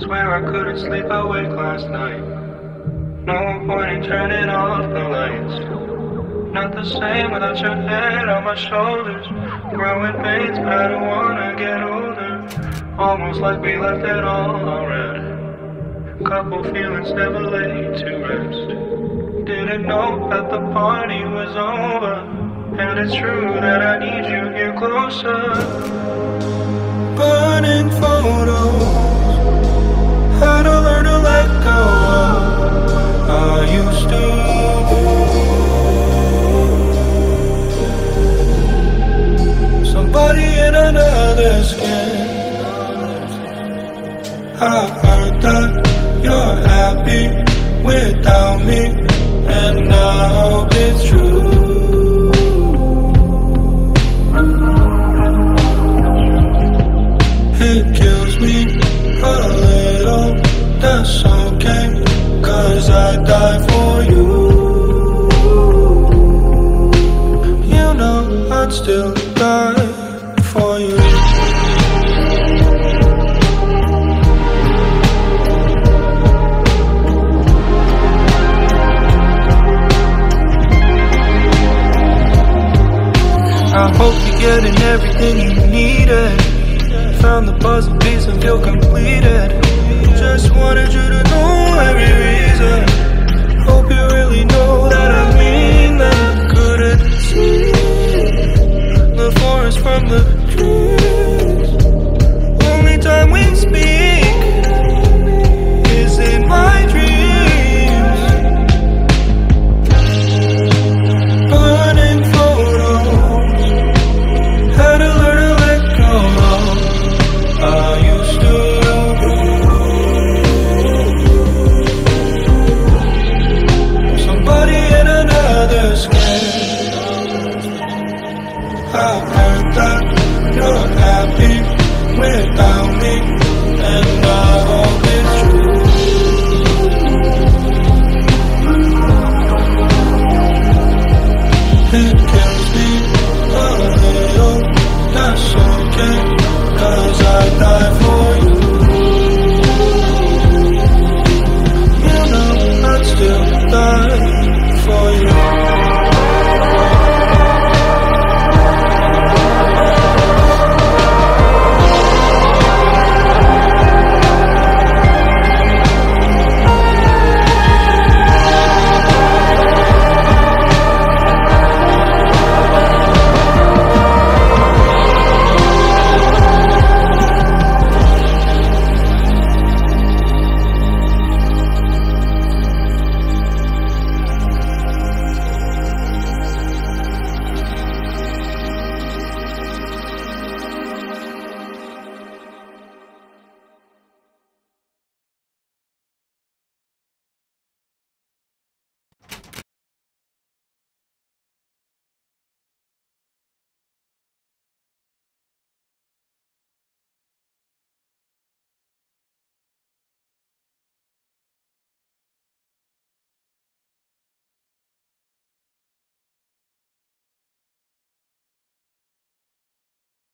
Swear I couldn't sleep awake last night. No point in turning off the lights. Not the same without your head on my shoulders. Growing pains, but I don't wanna get older. Almost like we left it all already. Couple feelings never laid to rest. Didn't know that the party was over. And it's true that I need you here closer. Burning photos, how to learn to let go of I used to. Somebody in another skin. I heard that you're happy without me, and I hope it's true. It kills me a little, that's okay, 'cause I die for you. You know I'd still die for you. I hope you're getting everything you needed. Found the puzzle piece and feel completed. Just wanted you to know every reason. Hope you really know that I mean that. Couldn't see the forest from the